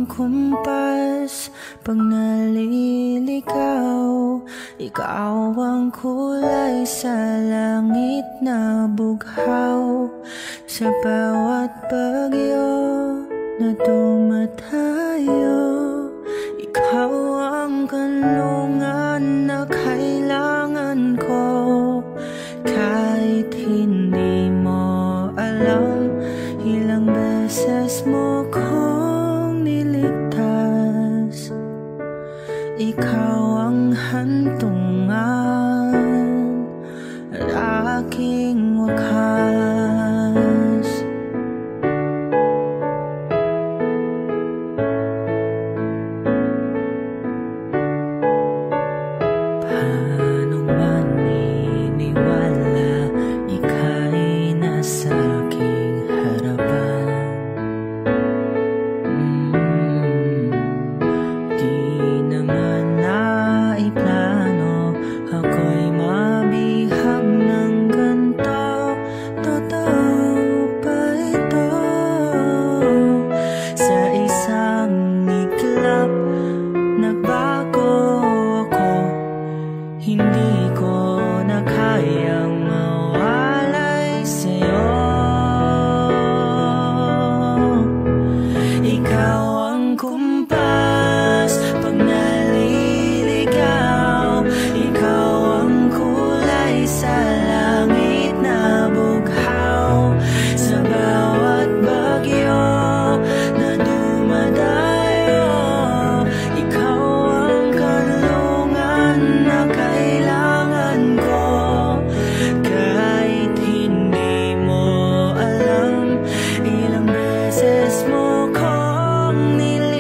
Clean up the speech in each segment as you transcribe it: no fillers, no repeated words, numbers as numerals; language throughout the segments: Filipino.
ang kumpas pag naliligaw. Ikaw ang kulay sa langit na bughaw. Sa bawat bagyo na dumadayo, ikaw ang kanlungan na kailangan ko. Kahit hindi mo alam, ilang beses mo kong niligtas. Ikaw ang hantungan at aking wakas. Paano maniniwala ika'y nasa aking harapan? Di naman naiplano ako'y mabihag ng ganito. Totoo ba ito? Sa isang iglap nagbago ako. Hindi ko na kayang mawalay sa'yo. Ikaw ang kumpas pag naliligaw. Ikaw ang kulay sa langit na bughaw. Sa bawat bagyo na dumadayo, ikaw ang kanlungan na kailangan ko. Kahit hindi mo alam, ilang beses mo kong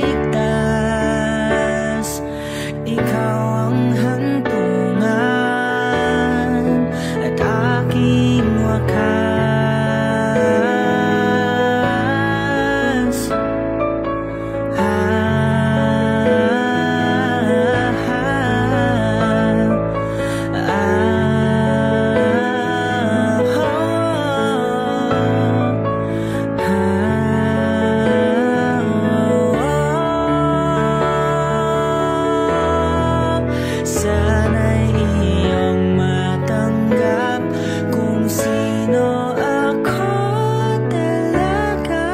niligtas. Ikaw ang hantungan at aking wakas. Sana'y iyong matanggap kung sino ako talaga.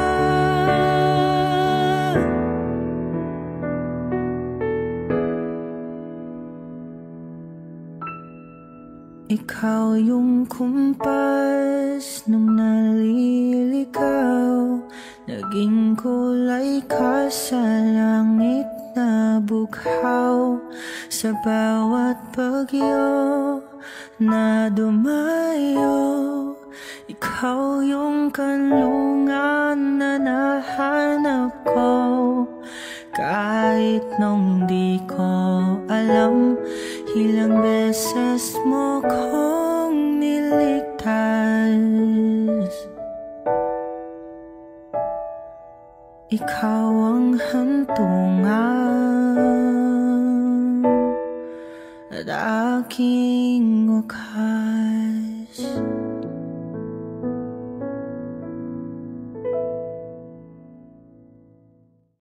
Ikaw yung kumpas nung naliligaw. Naging kulay ka sa langit na bughaw. Sa bawat bagyo na dumayo, ikaw yung kanlungan na nahanap ko. Kahit nung di ko alam, ilang beses mo kong niligtas. Ikaw ang hantungan at aking wakas.